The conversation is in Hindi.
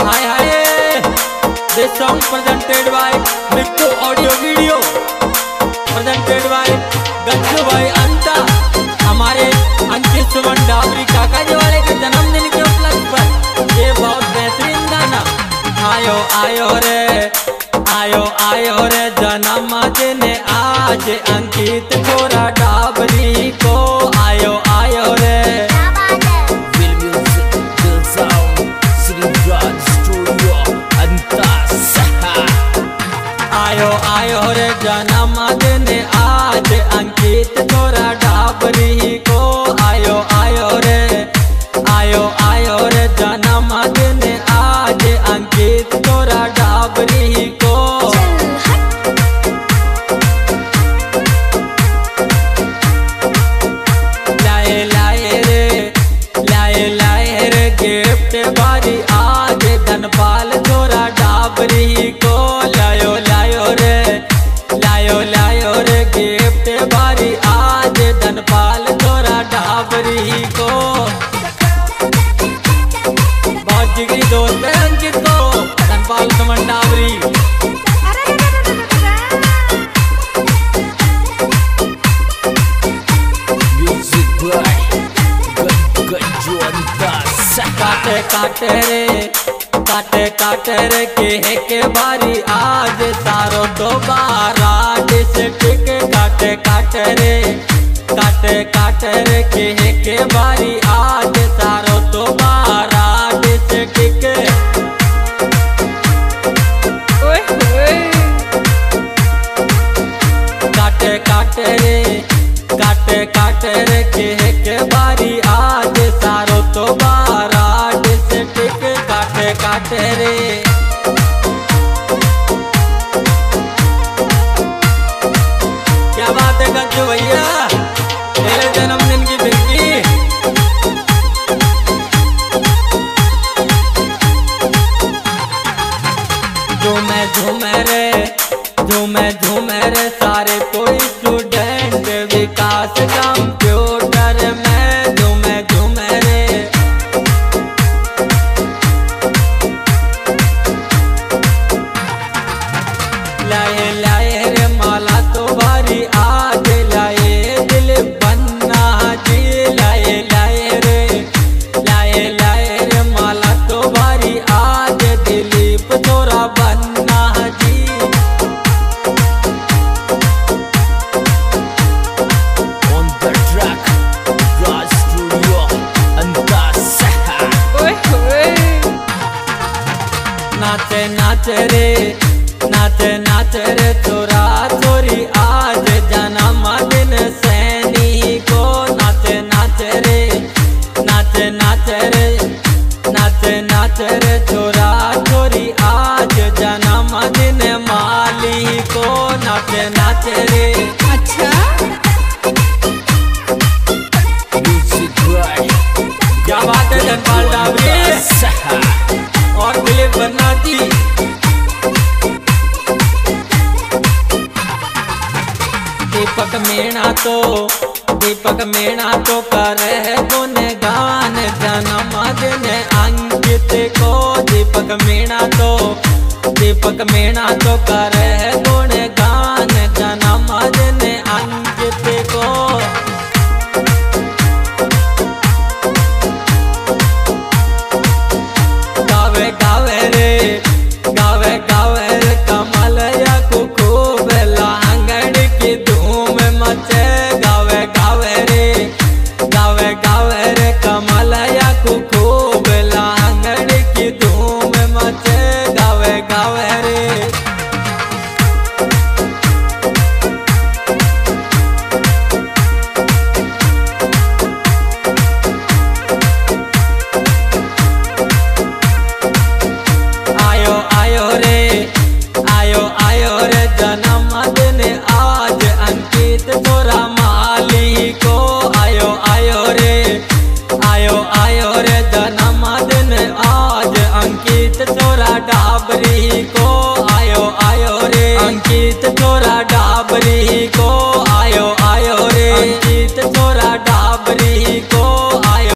Hi hi. This song presented by Mittu audio video, presented by Gajju Bhai अंता, हमारे अंकित सुमन डाबरी काका जी वाले के जन्मदिन के उपलक्ष्य पर ये बहुत बेहतरीन गाना। आयो आयो रे, आयो आयो रे जन्मदिन आज अंकित छोरा डाबरी को, आयो आयो रे। आयो आयो रे जन्मदिन आज अंकित छोरा डाबरी को, आयो आयो रे, आयो आयो रे जन्मदिन आज अंकित छोरा डाबरी को। लाए लाए रे, लाए लाए रे गिफ्ट बारी आज धनपाल छोरा डाबरी को, लायो लायो रे, लायो लायो रे गिफ्ट बारी आज धनपाल छोरा डाबरी को। बहुत जिगरी दोस्त है अंकित को धनपाल सुमन डाबरी। काटे काटे रे, काटे काटे रे के बारी आज सारो दोबारा डिस्ट्रिक्ट, काटे काटे रे, काटे काटे रे के बारी आज सारो दोबारा डिस्ट्रिक्ट। काटे काटे रे, काटे काटे रे के बारी आज सारो दोबारा डिस्ट्रिक्ट, काटे काटे रे। क्या बात है गज्जू भैया, मेरे जन्मदिन की बिल्की। झूमे झूमे रे, झूमे झूमे रे सारे कोई स्टूडेंट, विकास कंप्यूटर में झूमे झूमे रे। लाए लाए रे माला तो भारी आज लाए दिल बन्ना जी, लाए लाए रे, लाए लाए रे माला तो भारी आज दिलीप छोरा बन्ना जी। On the track, Raj Studio, Antasha। नाचे नाचे रे, नाचे नाचे रे छोरा छोरी आज जन्मदिन सैनी को, नाचे नाचे रे, नाचे नाचे रे, नाचे नाचे रे छोरा छोरी आज जन्मदिन माली को, नाचे नाचे रे। अच्छा क्या बात है धनपाल डाबरी और दिलीप बन्ना जी। दीपक मीणा तो, दीपक मीणा तो करे गुणगान जन्मदिन अंकित को, दीपक मीणा तो, दीपक मीणा तो करे गुणगान जन्मदिन अंकित को। गावे गावे रे, गावे गावे रे कमल या खूब लांगड़ की धूम मचे, गावे गावे रे, गावे गावे रे कमल या खूब लांगड़ की धूम मचे, गावे गावे रे। आयो आयो रे, आयो आयो रे जन्मदिन आज अंकित छोरा माली को, आयो आयो रे, आयो आयो रे जन्मदिन आज अंकित छोरा डाबरी को, आयो आयो रे अंकित छोरा डाबरी